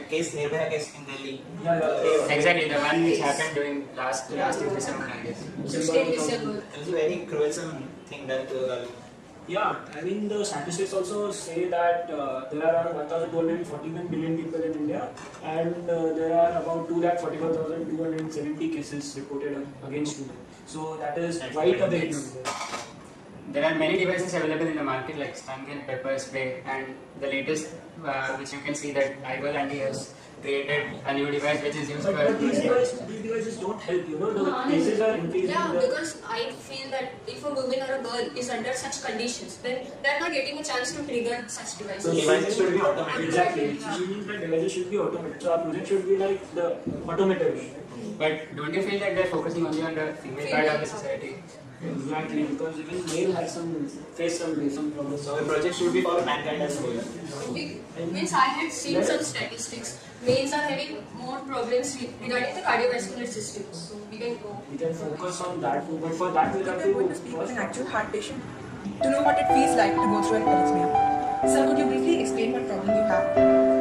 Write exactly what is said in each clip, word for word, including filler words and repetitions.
case, Nirbhaya case in Delhi. Yeah, yeah, yeah. Exactly, the one which happened during last last year December, I guess. sixteenth December. It was a very cruel thing done to a girl. Yeah, I mean the statistics also say that uh, there are around one thousand two hundred forty-one billion people in India, and uh, there are about two lakh forty-four thousand two hundred seventy cases reported against women. So that is quite a big number. There are many devices available in the market like Spankin, pepper spray, and the latest uh, which you can see that I W A L has created a new device which is used But, for... but these, devices, these devices don't help, you know, the cases are increasing. Yeah, the because I feel that if a woman or a girl is under such conditions, then they're not getting a chance to trigger such devices. So devices should be automatic. Exactly, which means that devices should be automated. So our project should be like the automated one. But don't you feel that they're focusing only on the female part of the society? Exactly, because even male has some face some some problems. So the project should be for mankind as a whole. It means I had seen some statistics. Males are having more problems regarding the cardiovascular system. So we can go. We can focus on that too, but for that we have We are going to speak with an actual heart patient to know what it feels like to go through an arrhythmia. Sir, could you briefly explain what problem you have?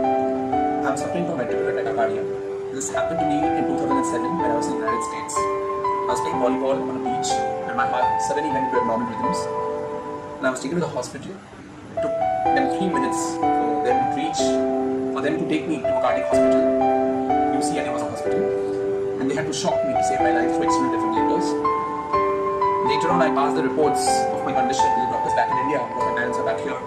I'm suffering from ventricular tachycardia. This happened to me in two thousand seven when I was in the United States. I was playing volleyball on a beach and my heart suddenly went into abnormal rhythms. And I was taken to the hospital. It took them three minutes for them to reach, for them to take me to a cardiac hospital. U C L A was a hospital. And they had to shock me to save my life through external defibrillators. Later on I passed the reports of my condition to the doctors back in India because my parents are back here.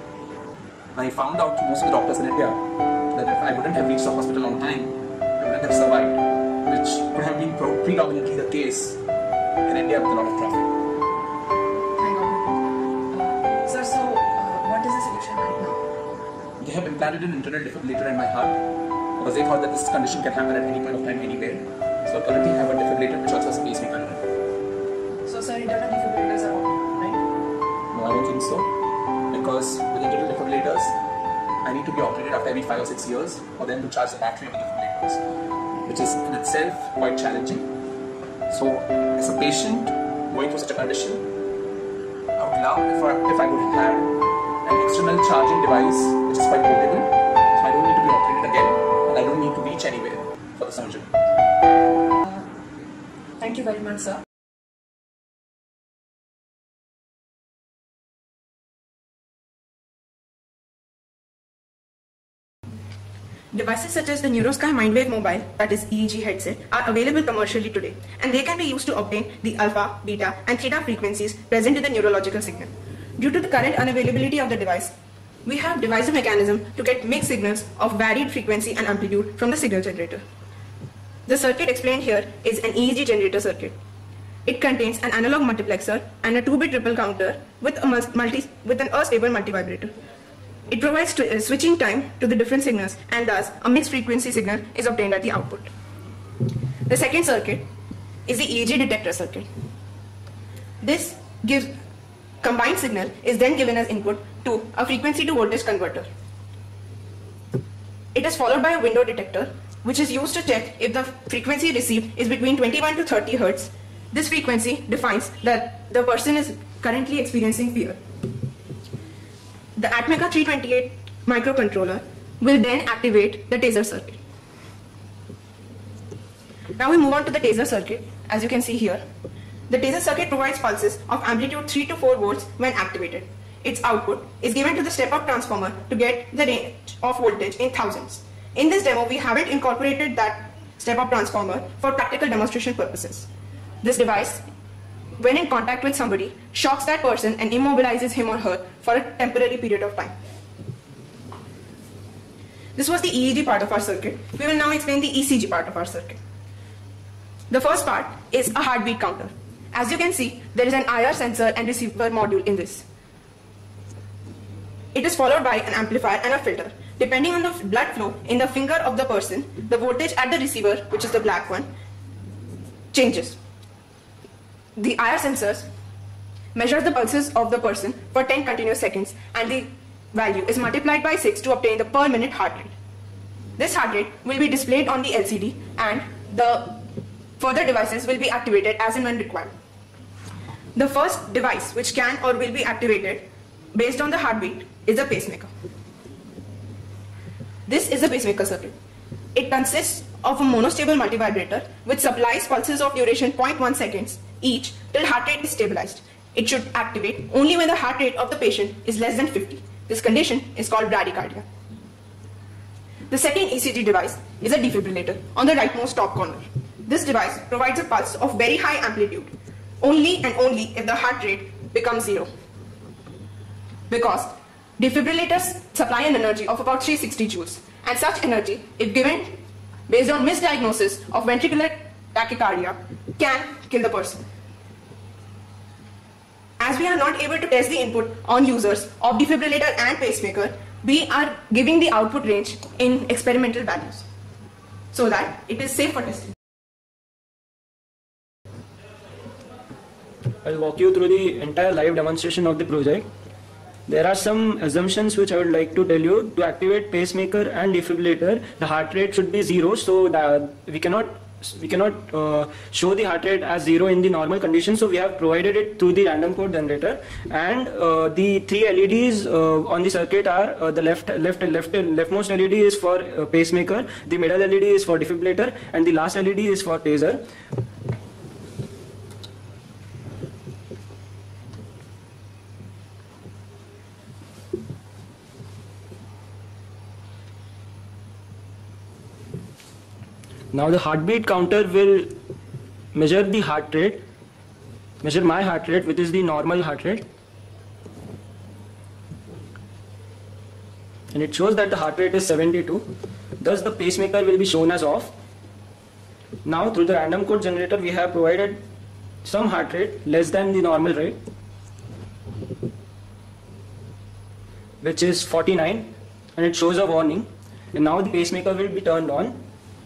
And I found out most of the doctors in India that if I wouldn't have reached the hospital on time, I wouldn't have survived, which would have been predominantly the case in India with a lot of traffic. Thank God. Uh, sir, so uh, what is the solution right now? They have implanted an internal defibrillator in my heart because they thought that this condition can happen at any point of time, anywhere. So I currently have a defibrillator which also has a pacemaker in it. So, sir, internal defibrillators are working, right? No, I don't think so. Because with internal defibrillators, I need to be operated after every five or six years for them to charge the battery of the defibrillators, which is in itself quite challenging. So, as a patient going through such a condition, I would love if I, if I would have an external charging device which is quite portable, so I don't need to be operated again and I don't need to reach anywhere for the surgery. Uh, thank you very much, sir. Devices such as the NeuroSky Mindwave Mobile, that is E E G headset, are available commercially today, and they can be used to obtain the alpha, beta, and theta frequencies present in the neurological signal. Due to the current unavailability of the device, we have devised a mechanism to get mixed signals of varied frequency and amplitude from the signal generator. The circuit explained here is an E E G generator circuit. It contains an analog multiplexer and a two bit ripple counter with a multi with an astable multivibrator. It provides uh, switching time to the different signals, and thus a mixed frequency signal is obtained at the output. The second circuit is the E E G detector circuit. This gives combined signal is then given as input to a frequency to voltage converter. It is followed by a window detector, which is used to check if the frequency received is between twenty-one to thirty hertz. This frequency defines that the person is currently experiencing fear. The ATmega three twenty-eight microcontroller will then activate the TAser circuit. Now we move on to the TAser circuit. As you can see here, the TAser circuit provides pulses of amplitude three to four volts when activated. Its output is given to the step-up transformer to get the range of voltage in thousands. In this demo, we haven't incorporated that step-up transformer for practical demonstration purposes. This device, when in contact with somebody, shocks that person and immobilizes him or her for a temporary period of time. This was the E E G part of our circuit. We will now explain the E C G part of our circuit. The first part is a heartbeat counter. As you can see, there is an I R sensor and receiver module in this. It is followed by an amplifier and a filter. Depending on the blood flow in the finger of the person, the voltage at the receiver, which is the black one, changes. The I R sensors measures the pulses of the person for ten continuous seconds, and the value is multiplied by six to obtain the per minute heart rate. This heart rate will be displayed on the L C D, and the further devices will be activated as and when required. The first device which can or will be activated based on the heartbeat is a pacemaker. This is a pacemaker circuit. It consists of a monostable multivibrator which supplies pulses of duration zero point one seconds each till heart rate is stabilized. It should activate only when the heart rate of the patient is less than fifty. This condition is called bradycardia. The second E C G device is a defibrillator on the rightmost top corner. This device provides a pulse of very high amplitude only and only if the heart rate becomes zero. Because defibrillators supply an energy of about three hundred sixty joules, and such energy, if given based on misdiagnosis of ventricular tachycardia, can kill the person. As we are not able to test the input on users of defibrillator and pacemaker, we are giving the output range in experimental values so that it is safe for testing. I'll walk you through the entire live demonstration of the project. There are some assumptions which I would like to tell you. To activate pacemaker and defibrillator, the heart rate should be zero, so that we cannot we cannot uh, show the heart rate as zero in the normal condition. So we have provided it through the random code generator, and uh, the three L E Ds uh, on the circuit are uh, the left left left leftmost L E D is for uh, pacemaker, the middle L E D is for defibrillator, and the last L E D is for taser. Now the heartbeat counter will measure the heart rate, measure my heart rate, which is the normal heart rate. And it shows that the heart rate is seventy-two. Thus the pacemaker will be shown as off. Now through the random code generator we have provided some heart rate less than the normal rate, which is forty-nine, and it shows a warning. And now the pacemaker will be turned on.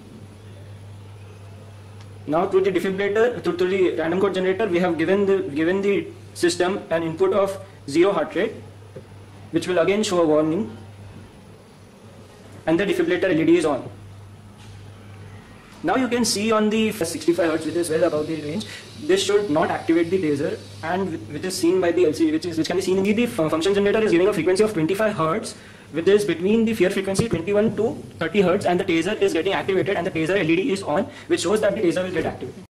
Now through the defibrillator, through, through the random code generator, we have given the given the system an input of zero heart rate, which will again show a warning, and the defibrillator L E D is on. Now you can see on the sixty-five hertz, which is well above the range, this should not activate the taser, and which is seen by the L C D, which is which can be seen in the, the function generator is giving a frequency of twenty-five hertz, which is between the fear frequency twenty-one to thirty hertz, and the taser is getting activated, and the taser L E D is on, which shows that the taser will get activated.